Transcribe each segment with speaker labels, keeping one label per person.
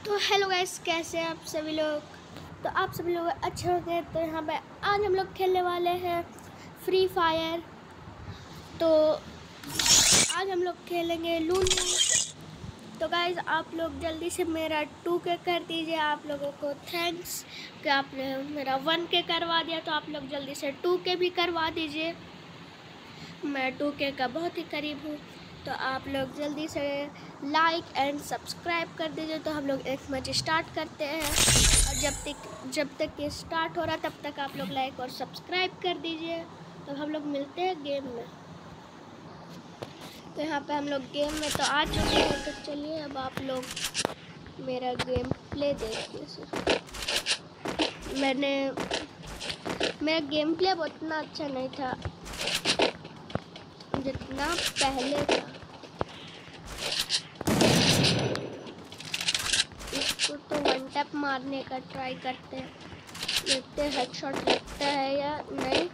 Speaker 1: तो hello guys, कैसे हैं आप सभी लोग। तो आप सभी लोग अच्छे होंगे। तो यहाँ पे आज हम लोग खेलने वाले हैं फ्री फायर। तो आज हम लोग खेलेंगे लूडो। तो गाइस आप लोग जल्दी से मेरा 2K कर दीजिए। आप लोगों को थैंक्स कि आपने मेरा 1K करवा दिया। तो आप लोग जल्दी से 2K भी करवा दीजिए। मैं 2K का बहुत ही करीब हूँ। तो आप लोग जल्दी से लाइक एंड सब्सक्राइब कर दीजिए। तो हम लोग एक मैच स्टार्ट करते हैं। और जब तक ये स्टार्ट हो रहा तब तक आप लोग लाइक और सब्सक्राइब कर दीजिए। तो हम लोग मिलते हैं गेम में। तो यहाँ पे हम लोग गेम में तो आ चुके हैं। तो चलिए अब आप लोग मेरा गेम प्ले देखिए। सिर्फ मेरा गेम प्ले उतना अच्छा नहीं था जितना पहले था। इसको तो वन टैप मारने का ट्राई करते हैं, देखते हैं हेडशॉट लगता है या नहीं।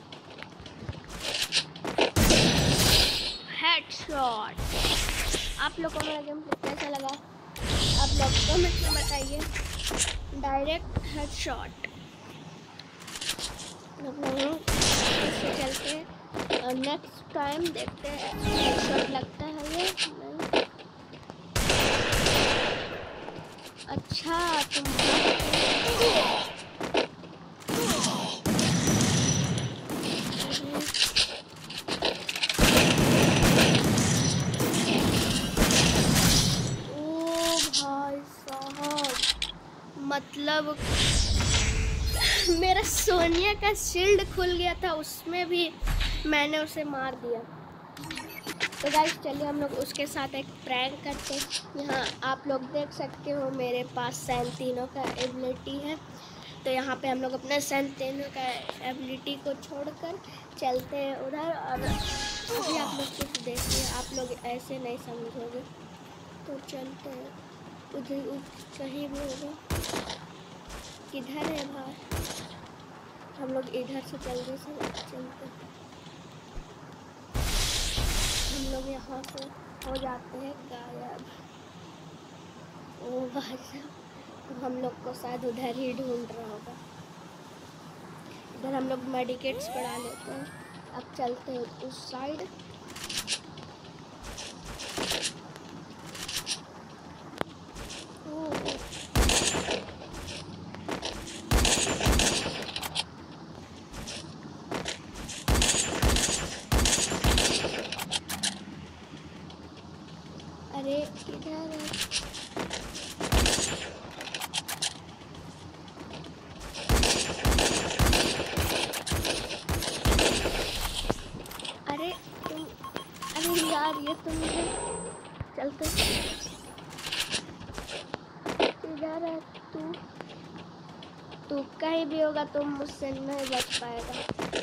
Speaker 1: हेडशॉट। आप लोगों को मेरा गेम कैसा लगा आप लोग कमेंट में बताइए। Direct headshot. इससे चलते हैं और नेक्स्ट टाइम देखते हैं हेडशॉट लगता है या नहीं। अच्छा तुम मतलब मेरा सोनिया का शील्ड खुल गया था, उसमें भी मैंने उसे मार दिया। तो गाइस चलिए हम लोग उसके साथ एक प्रैंक करते हैं। यहाँ आप लोग देख सकते हो मेरे पास सेंटिनो का एबिलिटी है। तो यहाँ पे हम लोग अपने सेंटिनो का एबिलिटी को छोड़कर चलते हैं उधर। और अभी आप लोग कुछ देखिए, आप लोग ऐसे नहीं समझोगे। तो चलते हैं उधर, कहीं भी होगा। किधर है भाई? हम लोग इधर से जल्दी से चलते हैं। हम लोग यहाँ से हो जाते हैं गायब। ओ भाई साहब, हम लोग को शायद उधर ही ढूंढ रहा होगा। इधर हम लोग मेडिकेट्स बढ़ा लेते हैं। अब चलते हैं उस साइड। अरे किधर है? अरे तुम, अरे यार ये तुम चलते किधर है तू कहीं भी होगा तो मुझसे नहीं बच पाएगा।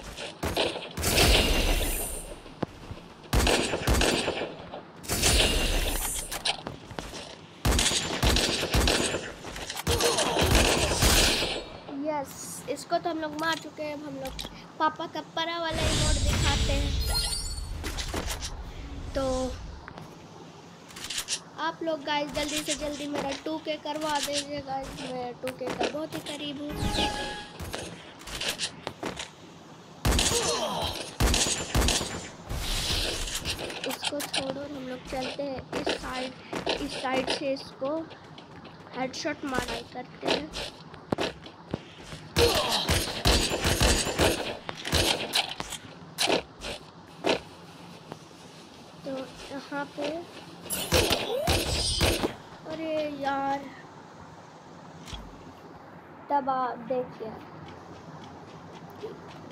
Speaker 1: इसको तो हम लोग मार चुके हैं। अब हम लोग पापा का परा वाला इमोट दिखाते हैं। तो आप लोग गाइस जल्दी से जल्दी मेरा 2K करवा दीजिए। गाइस मैं 2K का बहुत ही करीब हूँ। इसको छोड़ो, हम लोग चलते हैं इस साइड से इसको हेडशॉट मारा करते हैं। तो यहाँ पे अरे यार तब आप देखिए